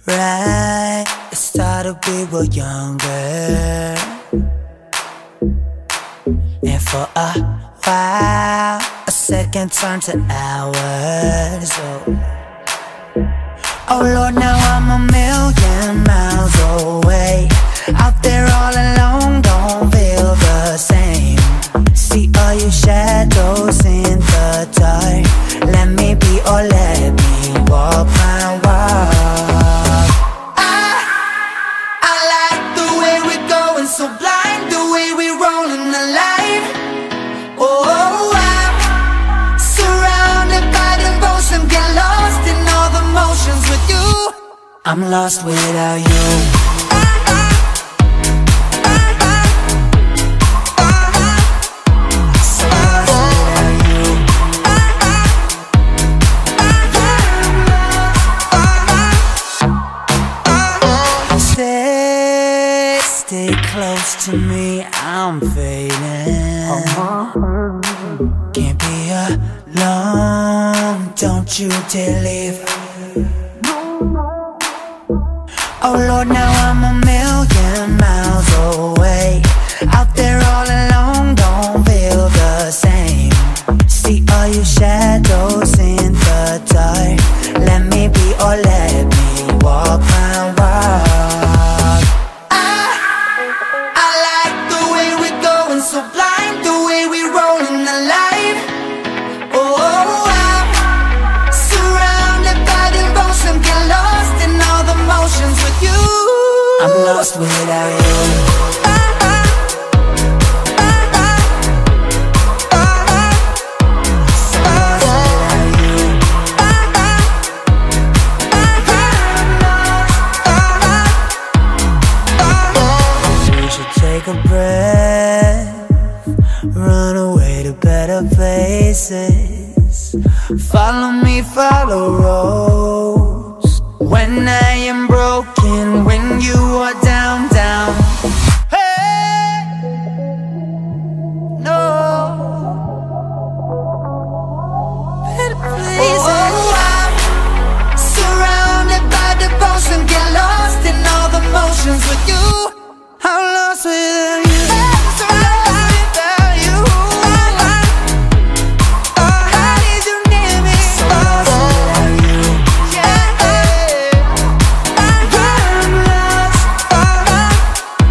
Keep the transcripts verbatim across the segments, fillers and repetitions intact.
right. It started we were younger, and for a while a second turned to hours. Oh, oh Lord, now I'm a million miles away, out there all alone, don't feel the same. See all you shadows in the dark, let me be or let me walk my walk. I, I like the way we're going so blind, the way we're rolling alive. Oh, I'm surrounded by devotion, get lost in all the motions with you. I'm lost without you. Stay close to me, I'm fading. Can't be alone, don't you dare leave. Oh Lord, now I'm a million miles away, out there all alone, don't feel the same. See all you shadows in the dark, let me be or let me walk my walk. So blind, the way we rolling alive. Oh, I'm surrounded by devotion, get lost in all the motions with you. I'm lost without you. Take a breath, run away to better places. Follow me, follow roads. When I am broken, when you are down, down. Hey, no, better places. Oh, I'm surrounded by devotion, get lost in all the motions with you. I'm lost without you. I'm so lost without you. Oh, how did you need me? So lost without you. Yeah, I'm lost. Oh,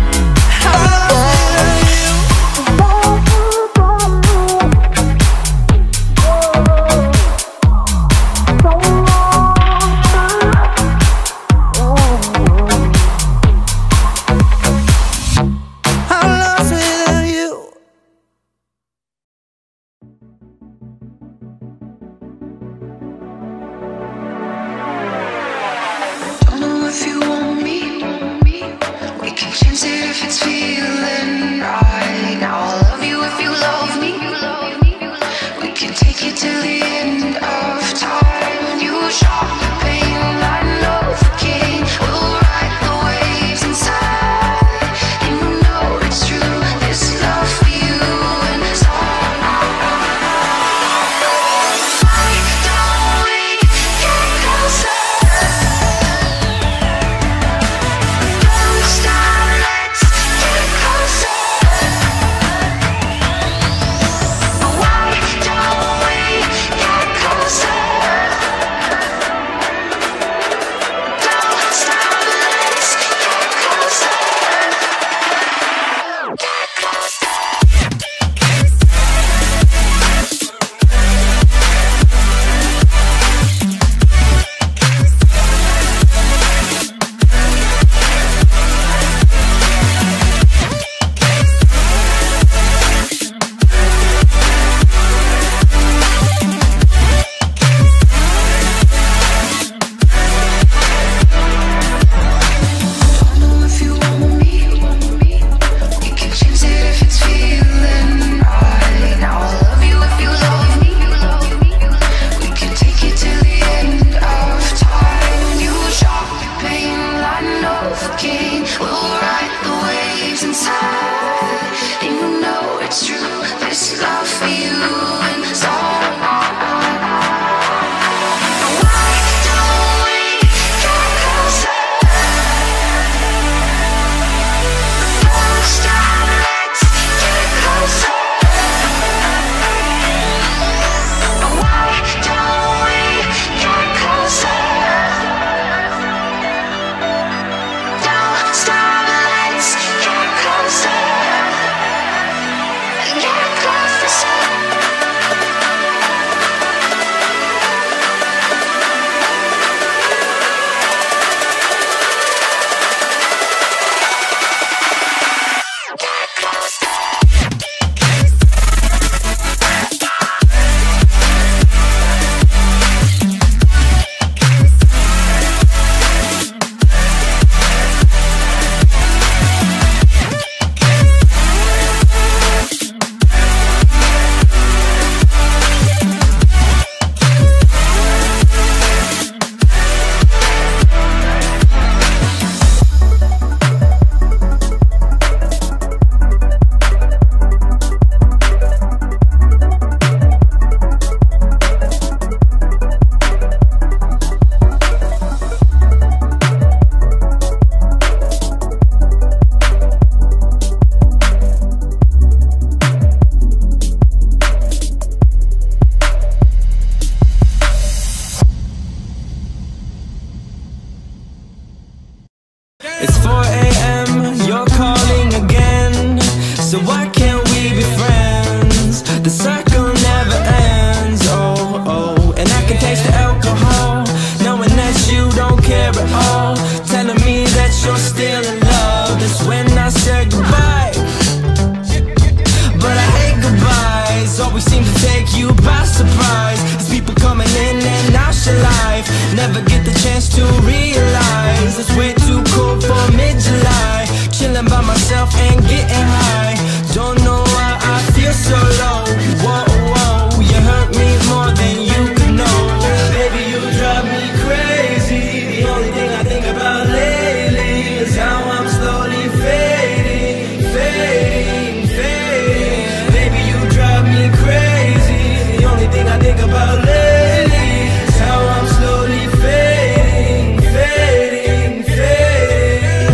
It's four A M, you're calling again. So why can't we be friends? The cycle never ends, oh, oh. And I can taste the alcohol, knowing that you don't care at all. Telling me that you're still in love, that's when I said goodbye. But I hate goodbyes, always seem to take you by surprise. There's people coming in and out your life, never get the chance to realize it's way too cold for mid-July. Chilling by myself and getting high, don't know why I feel so low. Whoa, whoa, you hurt me more than you could know. Baby, you drive me crazy. The only thing I think about lately is how I'm slowly fading, fading, fading. Baby, you drive me crazy. The only thing I think about lately is how I'm slowly fading, fading, fading.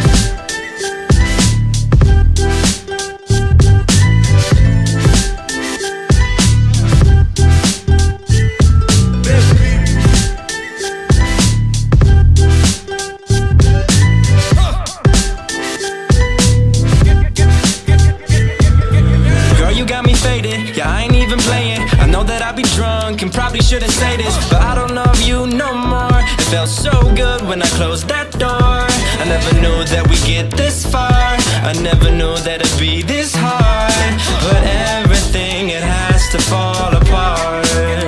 Girl, you got me faded, yeah, I ain't even playing. I know that I be drunk and probably shouldn't say this, but I don't love you no more. It felt so good when I closed that door. I never knew that we'd get this far, I never knew that it'd be this hard. But everything, it has to fall apart.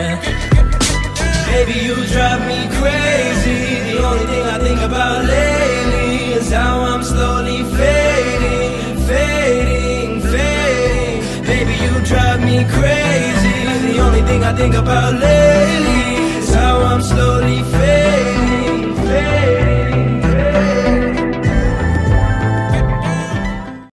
Baby, you drive me crazy. The only thing I think about lately is how I'm slowly fading, fading, fading. Baby, you drive me crazy. The only thing I think about lately is how I'm slowly fading.